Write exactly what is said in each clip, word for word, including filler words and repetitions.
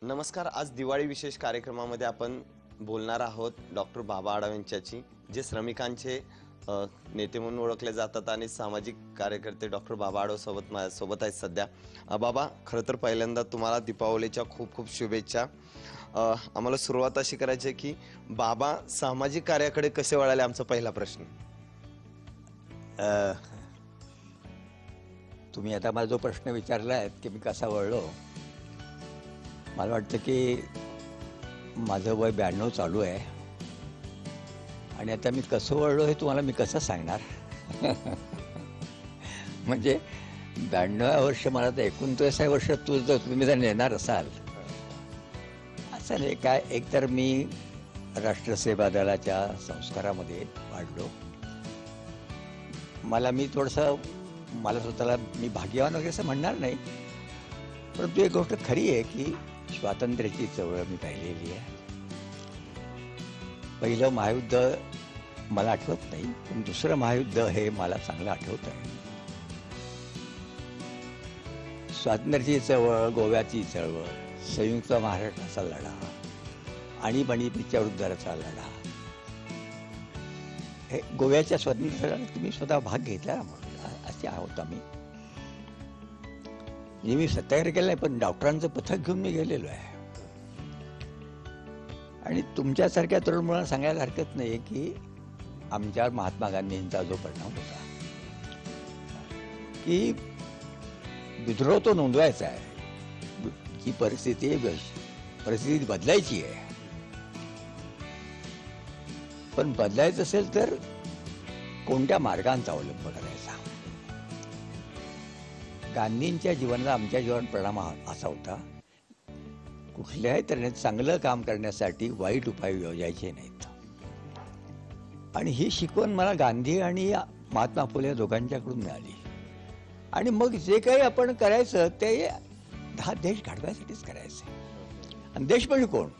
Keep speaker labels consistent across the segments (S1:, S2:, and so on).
S1: नमस्कार. आज दिवाळी विशेष कार्यक्रमामध्ये आपण बोलणार आहोत डॉक्टर बाबा आढाव यांच्याशी, जे श्रमिकांचे नेते म्हणून ओळखले जातात आणि सामाजिक कार्यकर्ते डॉक्टर बाबा आढाव सोबत माझ्यासोबत आहेत सध्या. बाबा, खरं तर पहिल्यांदा तुम्हाला दीपावलीच्या खूप खूप शुभेच्छा. आम्हाला सुरुवात अशी करायची आहे की बाबा सामाजिक कार्याकडे कसे वळाले, आमचा पहिला प्रश्न.
S2: तुम्ही आता मला जो प्रश्न विचारला आहे की मी कसा वळलो, मला वाटतं की माझं वय ब्याण्णव चालू आहे आणि आता मी कसं वळलो हे तुम्हाला मी कसं सांगणार. म्हणजे ब्याण्णव्या वर्ष मला तर एकोणतीसाव्या वर्षात तू जर तुम्ही जर नेणार असाल असं नाही काय. एकतर मी राष्ट्रसेवा दलाच्या संस्कारामध्ये वाढलो. मला मी थोडंसं मला स्वतःला मी भाग्यवान वगैरे असं म्हणणार नाही, परंतु एक गोष्ट खरी आहे की स्वातंत्र्याची चळवळ मी पाहिलेली आहे. पहिलं महायुद्ध मला आठवत नाही, पण दुसरं महायुद्ध हे मला चांगलं आठवत आहे. स्वातंत्र्याची चळवळ, गोव्याची चळवळ, संयुक्त महाराष्ट्राचा लढा, आणीबाणीच्या विरुद्धचा लढा, हे गोव्याच्या स्वातंत्र्य लढ्यात तुम्ही स्वतः भाग घेतला म्हणून असे आहोत आम्ही. म्हणजे मी सत्याग्रह केला नाही, पण डॉक्टरांचं पथक घेऊन मी गेलेलो आहे. आणि तुमच्यासारख्या तरुण मुलांना सांगायला हरकत नाही की आमच्या महात्मा गांधींचा जो परिणाम होता की विद्रोह तो नोंदवायचा आहे, ही परिस्थिती परिस्थिती बदलायची आहे, पण बदलायचं असेल तर कोणत्या मार्गांचा अवलंब करायचा. गांधींच्या जीवनाला आमच्या जीवनात परिणाम असा होता, कुठल्याही तऱ्हेने चांगलं काम करण्यासाठी वाईट उपाय योजायचे नाहीत. आणि ही शिकवण मला गांधी आणि महात्मा फुले दोघांच्याकडून मिळाली. आणि मग जे काही आपण करायचं ते हा देश घडवायसाठीच करायचं. आणि देश म्हणजे कोण?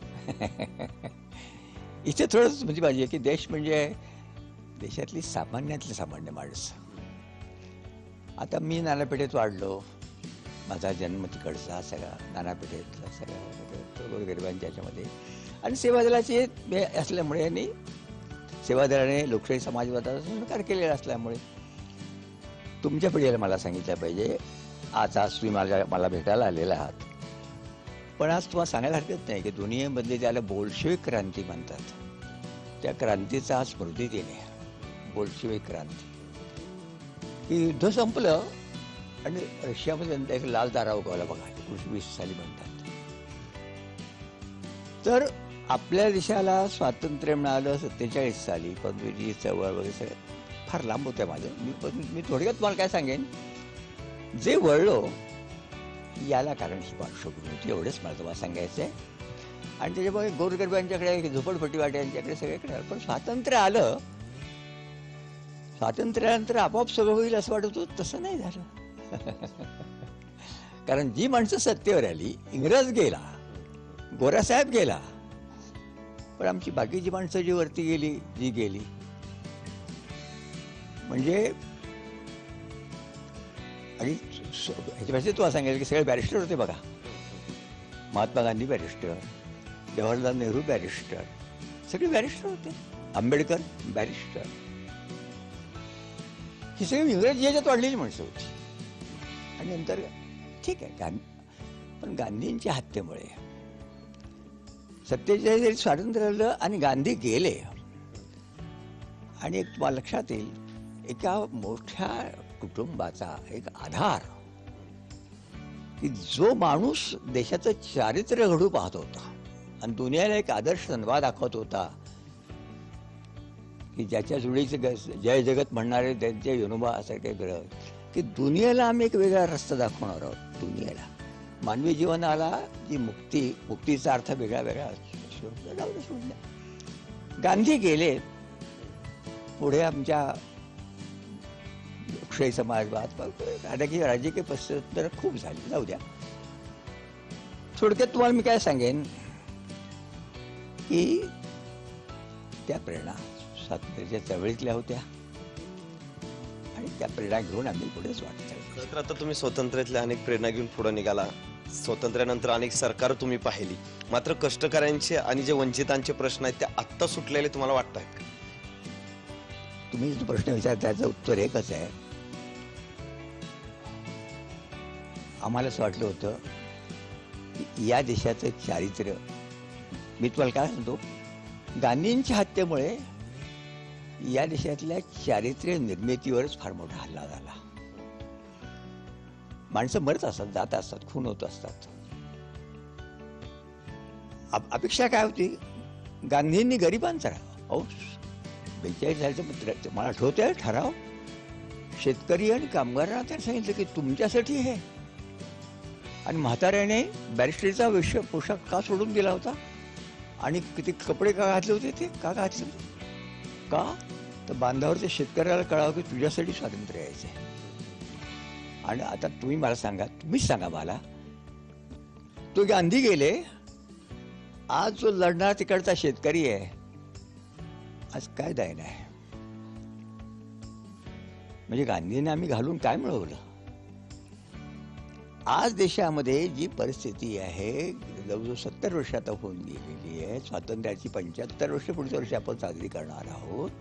S2: इथे थोडंच म्हणजे पाहिजे की देश म्हणजे देशातली सामान्यातली सामान्य माणसं. आता मी नानापेठेत वाढलो, माझा जन्म तिकडचा सगळा नानापेठेतला सगळा गोरगरिबांच्या ह्याच्यामध्ये. आणि सेवा दलाचे असल्यामुळे आणि सेवा दलाने लोकशाही समाजवादाचा स्वीकार केलेला असल्यामुळे तुमच्या पिढीला मला सांगितलं पाहिजे. आज आज तुम्ही मला मला भेटायला आलेला आहात, पण आज तुम्हाला सांगायला हरकत नाही की दुनियेमधली त्याला बोल्शेविक क्रांती म्हणतात, त्या क्रांतीचा आज स्मृती दिने. बोल्शेविक क्रांती की युद्ध संपलं आणि रशियामध्ये नंतर एक लाल तारा उगवला बघा, एकोणीसशे वीस साली म्हणतात. तर आपल्या देशाला स्वातंत्र्य मिळालं सत्तेचाळीस साली, पण जी चळवळ वगैरे सगळं फार लांब होतं माझं. मी पण मी थोडक्यात तुम्हाला काय सांगेन, जे वळलो याला कारण ही पार्श्वभूमी होती, एवढंच मला तुम्हाला सांगायचं आहे. आणि त्याच्यामुळे गोरगरिबांच्याकडे, झोपडपट्टीवाट्यांच्याकडे सगळीकडे. पण स्वातंत्र्य आलं, स्वातंत्र्यानंतर आपोआप सगळं होईल असं वाटत होतं, तसं नाही झालं. कारण जी माणसं सत्तेवर आली, इंग्रज गेला, गोरासाहेब गेला, पण आमची बाकीची माणसं जी वरती गेली, जी गेली म्हणजे. आणि ह्याच्यापेक्षा तुम्हाला सांगायचं की सगळे बॅरिस्टर होते बघा. महात्मा गांधी बॅरिस्टर, जवाहरलाल नेहरू बॅरिस्टर, सगळे बॅरिस्टर होते. आंबेडकर बॅरिस्टर. ही सगळी इंग्रजी याच्यात वाढलेली माणसं होती. आणि नंतर ठीक आहे गांधी, पण गांधींच्या हत्येमुळे सत्तेचाळीस स्वातंत्र्य आलं आणि गांधी गेले. आणि एक तुम्हाला लक्षात येईल, एका मोठ्या कुटुंबाचा एक आधार की जो माणूस देशाचं चारित्र्य घडू पाहत होता आणि दुनियाला एक आदर्श नवा दाखवत होता की ज्याच्या जुडीचे जय जगत म्हणणारे त्यांचे योनोबासारखे ग्रह, की दुनियेला आम्ही एक वेगळा रस्ता दाखवणार आहोत. दुनियेला मानवी जीवनाला जी मुक्ती, मुक्तीचा अर्थ वेगळा वेगळा सोडला. गांधी गेले, पुढे आमच्या लोकशाही समाजवाद राजकीय राजकीय परिस्थिती खूप झाली. जाऊ द्या. थोडक्यात तुम्हाला मी काय सांगेन की त्या प्रेरणा स्वातंत्र्याच्या चळवळीतल्या होत्या आणि त्या प्रेरणा घेऊन आम्ही पुढेच वाटत.
S1: तर आता तुम्ही स्वातंत्र्यातल्या अनेक प्रेरणा घेऊन पुढे निघाला. स्वातंत्र्यानंतर अनेक सरकार तुम्ही पाहिली, मात्र कष्टकऱ्यांचे आणि जे वंचितांचे प्रश्न आहेत ते आत्ता सुटलेले तुम्हाला वाटत आहेत का?
S2: तुम्ही जो प्रश्न विचारता त्याचं उत्तर एकच आहे. आम्हाला असं वाटलं होतं की या देशाचं चारित्र्य, मी तुम्हाला काय सांगतो, गांधींच्या हत्येमुळे या देशातल्या चारित्र्य निर्मितीवरच फार मोठा हल्ला झाला. माणसं मरत असतात, जात असतात, खून होत असतात. अप- अपेक्षा काय होती? गांधींनी गरिबांचा अहो बेचाळीस सालचं पत्र मला आठवतंय ठराव, शेतकरी आणि कामगारांना त्यांनी सांगितलं की तुमच्यासाठी हे, आणि म्हाताऱ्याने बॅरिस्टरीचा वेश पोशाख का सोडून दिला होता आणि किती कपडे का घातले होते, ते का घातले होते? का तर बांधावरच्या शेतकऱ्याला कळावं की तुझ्यासाठी स्वातंत्र्य यायचंय. आणि आता तुम्ही मला सांगा, तुम्हीच सांगा मला, तो गांधी गेले, आज जो लढणारा तिकडचा शेतकरी आहे, आज काय दायन आहे? म्हणजे गांधींना आम्ही घालून काय मिळवलं? आज देशामध्ये जी परिस्थिती आहे, जवळजवळ सत्तर वर्ष आता होऊन गेलेली आहे, स्वातंत्र्याची पंच्याहत्तर वर्ष पुढच्या वर्षी आपण साजरी करणार आहोत.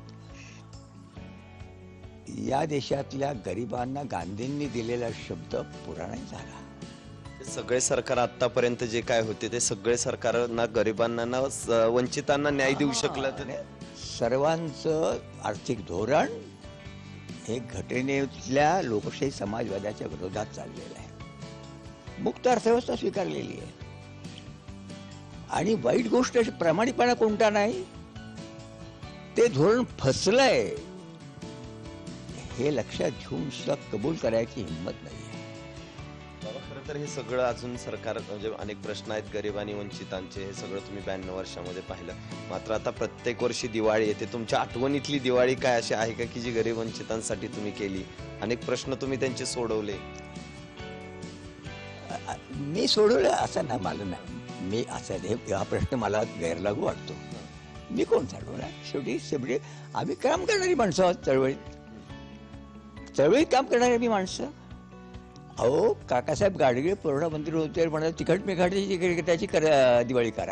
S2: या देशातल्या गरिबांना गांधींनी दिलेला शब्द पुरा नाही झाला.
S1: सगळे सरकार आतापर्यंत जे काय होते ते सगळे सरकारांना गरिबांना ना स- वंचितांना न्याय देऊ शकलं तर
S2: सर्वांचं आर्थिक धोरण हे घटनेतल्या लोकशाही समाजवादाच्या विरोधात चाललेलं आहे. मुक्त अर्थव्यवस्था स्वीकारलेली आहे. आणि वाईट गोष्ट अशी प्रामाणिकपणा कोणता नाही, ते धोरण फसलंय हे लक्षात घेऊन सुद्धा कबूल करायची हिंमत नाही.
S1: बाबा, खरं तर हे सगळं अजून सरकार म्हणजे अनेक प्रश्न आहेत गरीब आणि वंचितांचे, हे सगळं तुम्ही ब्याण्णव वर्षामध्ये पाहिलं. मात्र आता प्रत्येक वर्षी दिवाळी येते, तुमच्या आठवणीतली दिवाळी काय अशी आहे का की जी गरीब वंचितांसाठी तुम्ही केली? अनेक प्रश्न तुम्ही त्यांचे सोडवले.
S2: मी सोडवलं असं ना, मला नाही, मी असं हे हा प्रश्न मला गैरलागू वाटतो. मी कोण सोडवणार? शेवटी शेवटी आम्ही काम करणारी माणसं आहोत. चळवळीत चळवळीत काम करणारी आम्ही माणसं. अहो, काकासाहेब गाडगे पुरवठा मंत्री होते, म्हणा तिखट मिठाची त्याची करा दिवाळी करा.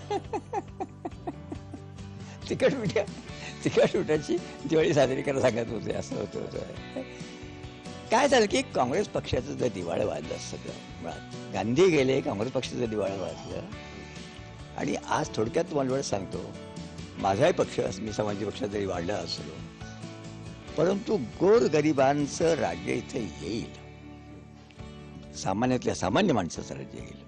S2: तिखट मिठ्या तिखट मिठाची दिवाळी साजरी करा सांगत होते. असं होतं होतं काय झालं की काँग्रेस पक्षाचं जर दिवाळं वाजलं सगळं, मुळात गांधी गेले, काँग्रेस पक्षाचं दिवाळं वाजलं. आणि आज थोडक्यात तुम्हाला वेळ सांगतो, माझाही पक्ष, मी समाजवादी पक्षात जरी वाढला असलो, परंतु गोरगरिबांचं राज्य इथे येईल, सामान्यातल्या सामान्य माणसाचं राज्य येईल,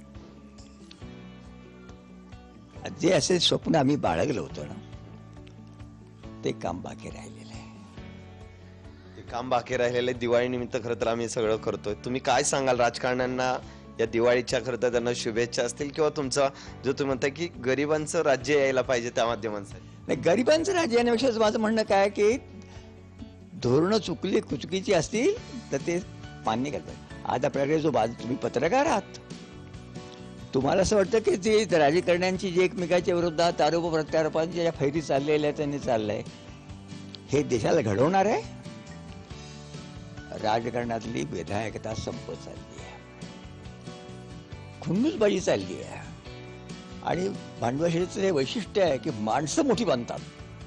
S2: जे असे स्वप्न आम्ही बाळगलं होतं ना, ते काम बाकी राहिलेलं आहे.
S1: ते काम बाकी राहिलेलं आहे. दिवाळी निमित्त खरं तर आम्ही सगळं करतोय. तुम्ही काय सांगाल राजकारण्यांना या दिवाळीच्या? खरं तर त्यांना शुभेच्छा असतील किंवा तुमचा जो तुम्ही म्हणताय की गरिबांचं राज्य यायला पाहिजे त्या माध्यमांसाठी?
S2: नाही, गरिबांचं राज्य येण्यापेक्षा माझं म्हणणं काय की धोरणं चुकली चुकीची असतील तर ते मान्य करतात. आज आपल्याकडे जो बाजू, तुम्ही पत्रकार आहात, तुम्हाला असं वाटतं की ते राजकारण्यांची जी एकमेकाच्या विरोधात आरोप प्रत्यारोपांच्या ज्या फैरी चाललेल्या त्यांनी चाललंय, हे देशाला घडवणार आहे? राजकारणातली विधायकता संपत चालली आहे, खुन्नूसबाजी चालली आहे. आणि भांडवलशाहीचं हे वैशिष्ट्य आहे की माणसं मोठी बांधतात,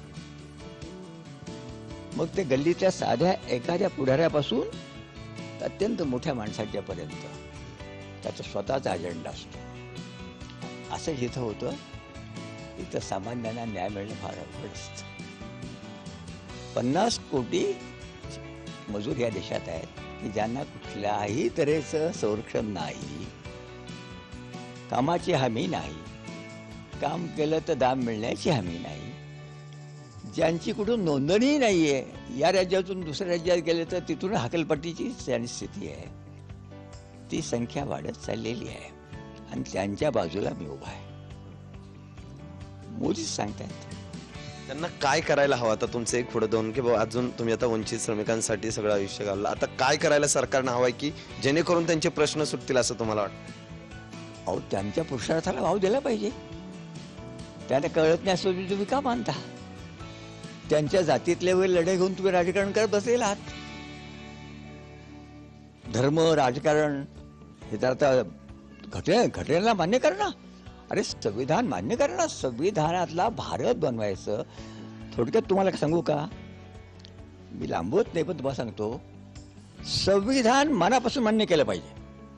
S2: मग ते गल्लीतल्या साध्या एखाद्या पुढाऱ्यापासून अत्यंत मोठ्या माणसाच्या पर्यंत त्याचा स्वतःचा अजेंडा असतो. असं जिथं होतं तिथं सामान्यांना न्याय मिळणं फार अवघड असतं. पन्नास कोटी मजूर या देशात आहेत की ज्यांना कुठल्याही तऱ्हेचं संरक्षण नाही, कामाची हमी नाही, काम केलं तर दाम मिळण्याची हमी नाही, ज्यांची कुठून नोंदणी नाहीये, या राज्यातून दुसऱ्या राज्यात गेले तर तिथून हकलपट्टीची स्थिती आहे. ती संख्या वाढत चाललेली आहे आणि त्यांच्या बाजूला मी उभा आहे. मोदीच सांगतायत.
S1: त्यांना काय करायला हवं? आता तुमचं एक पुढे दोन की बाबा अजून तुम्ही आता वंचित श्रमिकांसाठी सगळं आयुष्य घाललं, आता काय करायला सरकारनं हवंय की जेणेकरून त्यांचे प्रश्न सुटतील असं तुम्हाला वाटतं?
S2: अहो, त्यांच्या पुरुषार्थाला भाव दिला पाहिजे. त्यांना कळत नाही असं तुम्ही का मानता? त्यांच्या जातीतले वगैरे लढे घेऊन तुम्ही राजकारण करत बसलेल आहात. धर्म राजकारण हे तर आता घटने घटनेला मान्य कर ना. अरे संविधान मान्य कर ना. संविधानातला भारत बनवायचं. थोडक्यात तुम्हाला सांगू का, मी लांबवत नाही पण तुम्हाला सांगतो, संविधान मनापासून मान्य केलं पाहिजे.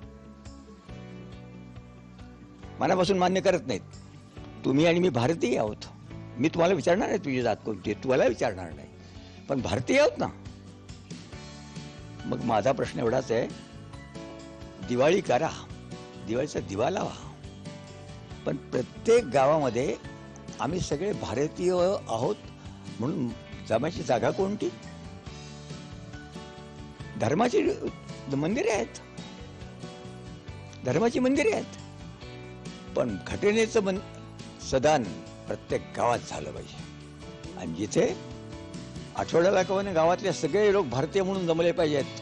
S2: मनापासून मान्य करत नाहीत. तुम्ही आणि मी भारतीय आहोत. मी तुम्हाला विचारणार नाही तुझी जात कोणती आहे, तुम्हाला विचारणार नाही, पण भारतीय आहोत ना. मग माझा प्रश्न एवढाच आहे, दिवाळी करा, दिवाळीचा दिवा लावा, पण प्रत्येक गावामध्ये आम्ही सगळे भारतीय आहोत म्हणून जमायची जागा कोणती? धर्माची मंदिरे आहेत, धर्माची मंदिरे आहेत, पण घटनेचं मन सदान प्रत्येक गावात झालं पाहिजे. आणि जिथे आठवड्याला कवाने गावातले सगळे लोक भारतीय म्हणून जमले पाहिजेत,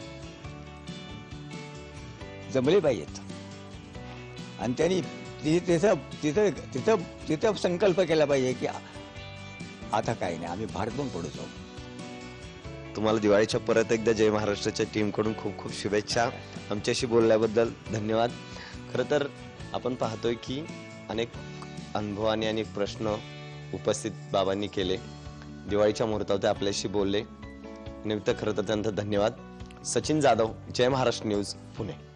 S2: जमले पाहिजेत. आणि त्यांनी तिथं तिथं तिथं तिथं संकल्प केला पाहिजे की आता काही नाही, आम्ही भारत पण पुढे जाऊ.
S1: तुम्हाला दिवाळीच्या परत एकदा जय महाराष्ट्राच्या टीमकडून खूप खूप शुभेच्छा. आमच्याशी बोलल्याबद्दल धन्यवाद. खरं तर आपण पाहतोय की अनेक अनुभवाने अनेक प्रश्न उपस्थित बाबांनी केले. दिवाळीच्या मुहूर्तावर ते आपल्याशी बोलले. निमित्त खरं तर त्यांचा धन्यवाद. सचिन जाधव, जय महाराष्ट्र न्यूज, पुणे.